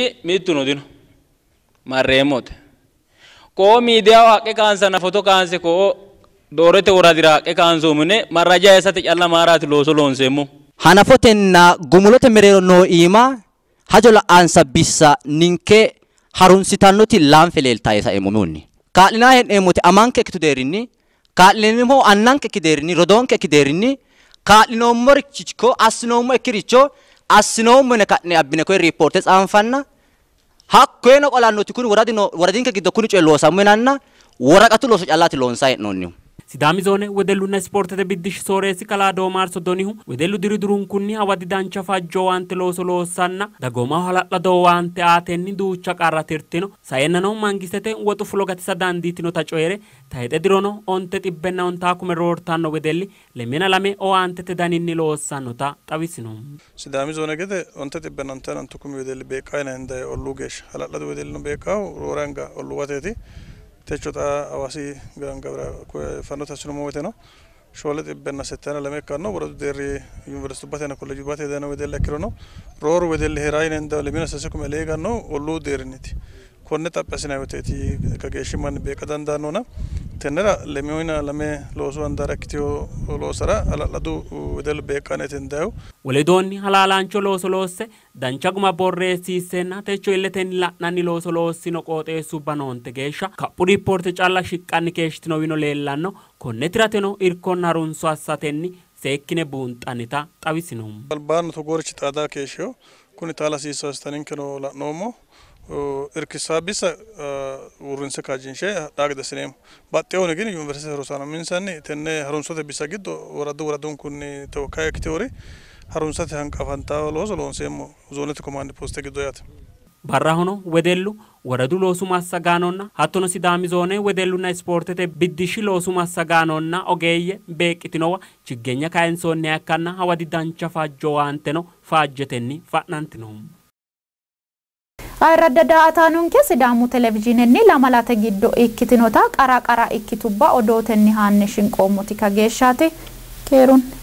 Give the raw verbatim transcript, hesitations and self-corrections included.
Mitu no dino. Marremote. Ko media haqqe kansana foto kanse ko dorete uradira haqqe kansomune marraja esati alla marati loso lonsemo. Hanafotenna gumulote merero no ima hajola ansa bissa ninke harunsitannoti lanfelelta isa emumuni. Kaalina hen emoti amanke kituderini kaalinimo annanke kiderini rodonke kiderini kaalino morichiko asinomo ekiricho asinomo ne katne abine ko reportes anfanna hakko eno qolanoti kun waradino waradinke giddo kun celo samunanna waraqatu loso callati lonsa enonni. Sidami zone wedelluna sportete biddish sooresi kala doomar sodonihu wedellu diridurun kunni hawadi dancha fajjo wante looso loosanna dagoma halalla do wante atenni duucha qarratirtino sayennano mangistete wotu flogati sadanditino ta coere tayde dirono onte tibbenna onta come roortanno wedelli lemena lame o antete daninni loosannota xawisino. Sidami zone gede onte tibbenna onta antu come wedelli beqayna ende ollugesh halalla do wedelli no beqaw roranga olluwateti Techota awasi gangabra fanota suno weteno shole benna setana lame kanno woro deri university batena college batena wedel ekrono ror wedel herain enda lemina sasekum elegano ollu deriniti konne tapasina weteti kageshiman be kadandanona tenera lemina lame loso andara kitio losara aladu wedel be kanetendau Weledonni halalancho loso losse danchaguma borresi senna techo illeten la'nanni loso lossino qooxeessu banonte geeshsha kaphu riporte calla shiqqanni keeshitino wino leellanno konne tirateno irkonna harunso assatenni seekkine buunxannita xawisino. Albaanno togorichi xaada keeshsho kuni taala siisastaninkeno la'noommo irkisabisa urinse kajinshe daagde sinem batteewne gini university rosana minsanni tenne harunsote bisa giddo waradu waradun kunni tawkaya kitiori harunsate hanqafanta looso loonseemmo zoonete command poste giddo yaate. Barra hono wedellu waradu loosu massagaanonna hattono Sidaami zoone wedelluna sportete biddishi loosu massagaanonna ogeeyye beeqitinowa chiggeenya kaayinsoonni akkanna hawadi dancha faajjo waanteno faajjetenni fa'nantino. Ayradda ataanun ke Sidaamu televiziyoonni lamalata giddo ikkitinota qara qara ikkitubba odootenni haanne shinqoomuti kageeshshaati keerun.